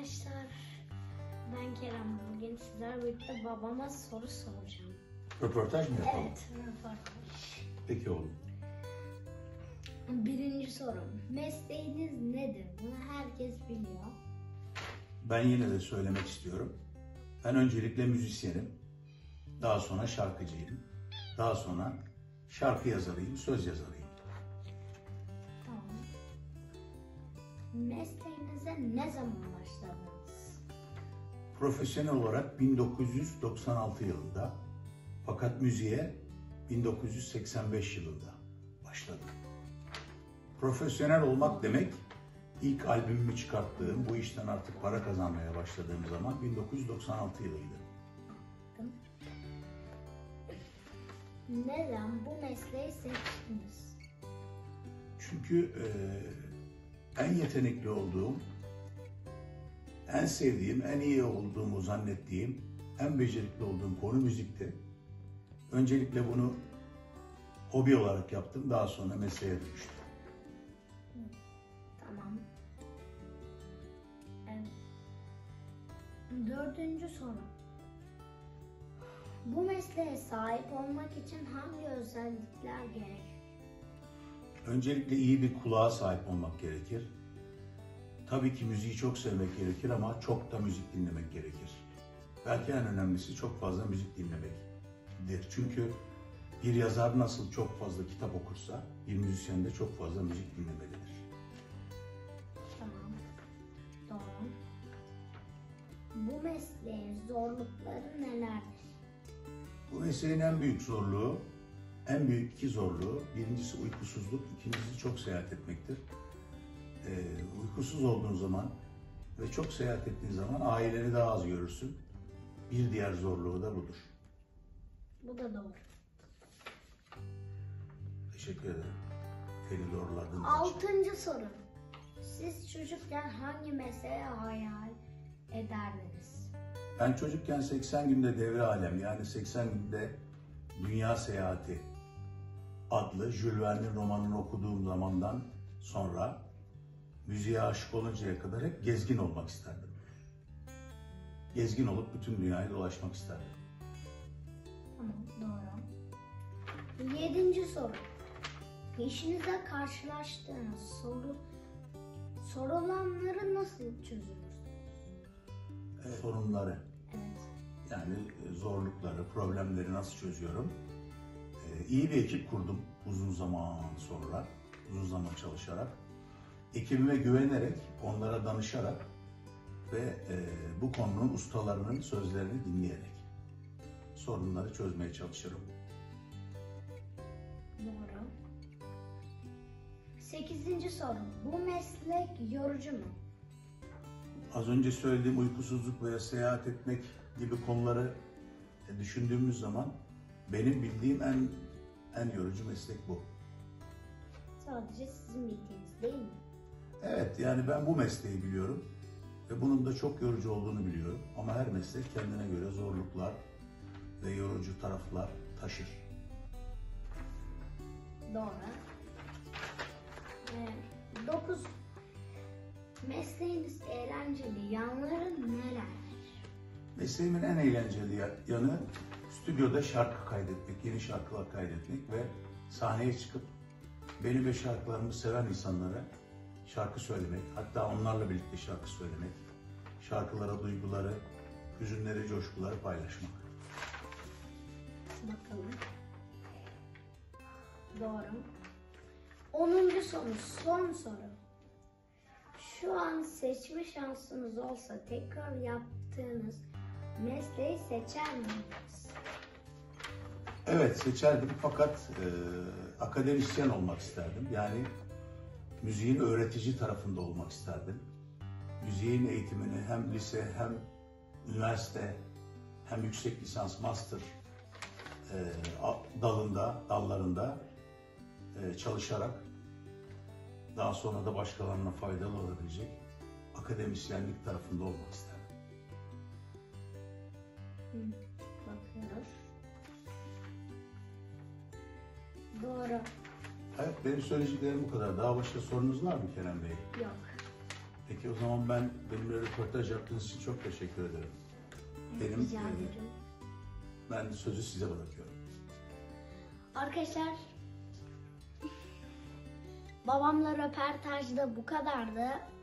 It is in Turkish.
arkadaşlar. Ben Kerem. Bugün sizlerle birlikte babama soru soracağım. Röportaj mı yapalım? Evet, röportaj. Peki oğlum. Birinci sorum. Mesleğiniz nedir? Bunu herkes biliyor. Ben yine de söylemek istiyorum. Ben öncelikle müzisyenim. Daha sonra şarkıcıyım. Daha sonra şarkı yazarıyım, söz yazarıyım. Tamam. Mesleğinize ne zaman başladınız? Profesyonel olarak 1996 yılında, fakat müziğe 1985 yılında başladım. Profesyonel olmak demek, ilk albümümü çıkarttığım, bu işten artık para kazanmaya başladığım zaman 1996 yılıydı. Neden bu mesleği seçtiniz? Çünkü en yetenekli olduğum, en sevdiğim, en iyi olduğumu zannettiğim, en becerikli olduğum konu müzikti. Öncelikle bunu hobi olarak yaptım, daha sonra mesleğe dönüştüm. Tamam. Evet. Dördüncü soru. Bu mesleğe sahip olmak için hangi özellikler gerekir? Öncelikle iyi bir kulağa sahip olmak gerekir. Tabii ki müziği çok sevmek gerekir ama çok da müzik dinlemek gerekir. Belki en önemlisi çok fazla müzik dinlemektir. Çünkü bir yazar nasıl çok fazla kitap okursa, bir müzisyen de çok fazla müzik dinlemelidir. Tamam. Doğru. Bu mesleğin zorlukları nelerdir? Bu mesleğin en büyük zorluğu, en büyük iki zorluğu, birincisi uykusuzluk, ikincisi çok seyahat etmektir. Uykusuz olduğun zaman ve çok seyahat ettiğin zaman aileni daha az görürsün. Bir diğer zorluğu da budur. Bu da doğru. Teşekkür ederim. Beni doğruladığınız için. Altıncı soru. Siz çocukken hangi mesleğe hayal ederdiniz? Ben çocukken 80 günde devre alem, yani 80 günde dünya seyahati adlı Jules Verne'in romanını okuduğum zamandan sonra müziğe aşık oluncaya kadar hep gezgin olmak isterdim. Gezgin olup bütün dünyayı dolaşmak isterdim. Tamam, doğru. Yedinci soru. İşinizde karşılaştığınız sorulanları nasıl çözüyorsunuz? Sorunları, Evet. yani zorlukları, problemleri nasıl çözüyorum? İyi bir ekip kurdum uzun zaman sonra, uzun zaman çalışarak. Ekibime güvenerek, onlara danışarak ve bu konunun ustalarının sözlerini dinleyerek sorunları çözmeye çalışırım. Doğru. Sekizinci soru. Bu meslek yorucu mu? Az önce söylediğim uykusuzluk veya seyahat etmek gibi konuları düşündüğümüz zaman benim bildiğim en yorucu meslek bu. Sadece sizin bildiğiniz değil mi? Evet, yani ben bu mesleği biliyorum ve bunun da çok yorucu olduğunu biliyorum. Ama her meslek kendine göre zorluklar ve yorucu taraflar taşır. Doğru. 9. Mesleğiniz eğlenceli yanları neler? Mesleğimin en eğlenceli yanı stüdyoda şarkı kaydetmek, yeni şarkılar kaydetmek ve sahneye çıkıp beni ve şarkılarımı seven insanlara şarkı söylemek, hatta onlarla birlikte şarkı söylemek, şarkılara duyguları, hüzünleri, coşkuları paylaşmak. Bakalım. Doğru. 10. soru, son soru. Şu an seçme şansınız olsa tekrar yaptığınız mesleği seçer miydiniz? Evet, seçerdim fakat akademisyen olmak isterdim. Yani müziğin öğretici tarafında olmak isterdim. Müziğin eğitimini hem lise hem üniversite hem yüksek lisans, master dallarında çalışarak daha sonra da başkalarına faydalı olabilecek akademisyenlik tarafında olmak isterdim. Bakıyoruz. Doğru. Evet, benim söyleyeceklerim bu kadar. Daha başka sorunuz var mı Kerem Bey? Yok. Peki o zaman benimle röportaj yaptığınız için çok teşekkür ederim. Rica ederim. Ben sözü size bırakıyorum. Arkadaşlar babamla röportajda bu kadardı.